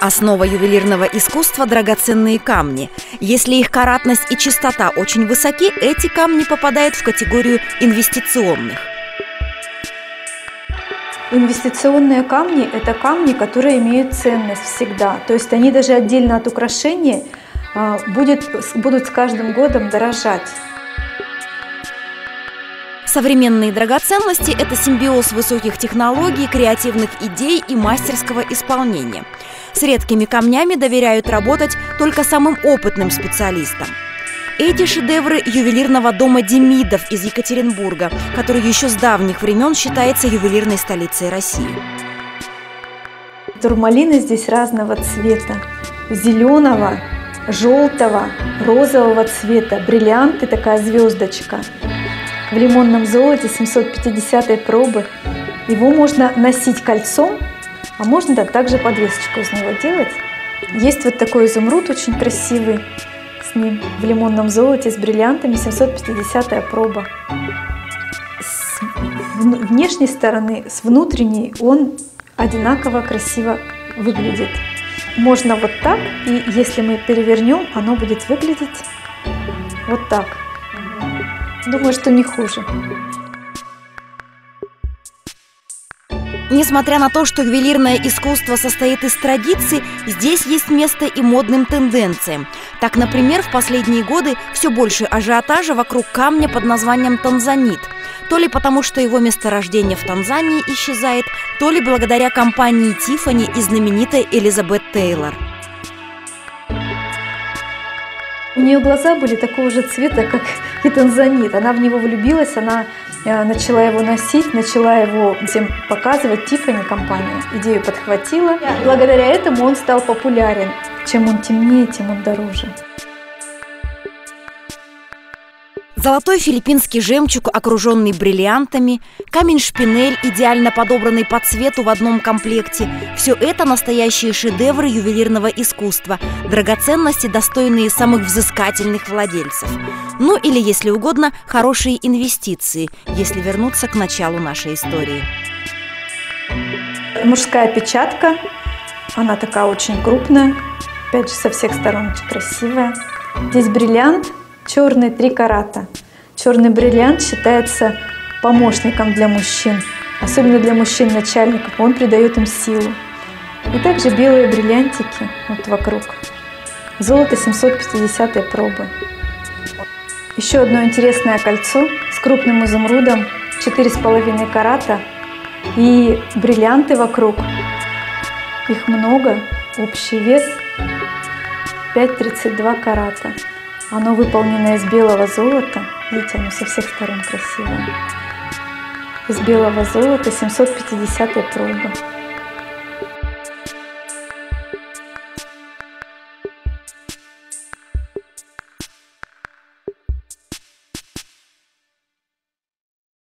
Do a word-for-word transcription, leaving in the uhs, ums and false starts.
Основа ювелирного искусства – драгоценные камни. Если их каратность и чистота очень высоки, эти камни попадают в категорию инвестиционных. Инвестиционные камни – это камни, которые имеют ценность всегда. То есть они даже отдельно от украшения будет, будут с каждым годом дорожать. Современные драгоценности – это симбиоз высоких технологий, креативных идей и мастерского исполнения. С редкими камнями доверяют работать только самым опытным специалистам. Эти шедевры ювелирного дома Демидов из Екатеринбурга, который еще с давних времен считается ювелирной столицей России. Турмалины здесь разного цвета. Зеленого, желтого, розового цвета. Бриллианты, такая звездочка. В лимонном золоте семьсот пятидесятой пробы. Его можно носить кольцом, а можно да, также подвесочку из него делать. Есть вот такой изумруд очень красивый с ним в лимонном золоте с бриллиантами, семьсот пятидесятая проба. С внешней стороны, с внутренней он одинаково красиво выглядит. Можно вот так, и если мы перевернем, оно будет выглядеть вот так. Думаю, что не хуже. Несмотря на то, что ювелирное искусство состоит из традиций, здесь есть место и модным тенденциям. Так, например, в последние годы все больше ажиотажа вокруг камня под названием танзанит. То ли потому, что его месторождение в Танзании исчезает, то ли благодаря компании Тиффани и знаменитой Элизабет Тейлор. У нее глаза были такого же цвета, как и танзанит. Она в него влюбилась, она начала его носить, начала его всем показывать. Тиффани компания идею подхватила. Благодаря этому он стал популярен. Чем он темнее, тем он дороже. Золотой филиппинский жемчуг, окруженный бриллиантами, камень-шпинель, идеально подобранный по цвету в одном комплекте – все это настоящие шедевры ювелирного искусства, драгоценности, достойные самых взыскательных владельцев. Ну или, если угодно, хорошие инвестиции, если вернуться к началу нашей истории. Мужская печатка, она такая очень крупная, опять же со всех сторон очень красивая. Здесь бриллиант. Черный три карата. Черный бриллиант считается помощником для мужчин, особенно для мужчин-начальников. Он придает им силу. И также белые бриллиантики вот вокруг. Золото семьсот пятидесятой пробы. Еще одно интересное кольцо с крупным изумрудом, четыре с половиной карата. И бриллианты вокруг. Их много. Общий вес пять целых тридцать два карата. Оно выполнено из белого золота. Видите, оно со всех сторон красивое. Из белого золота семьсот пятидесятой пробы.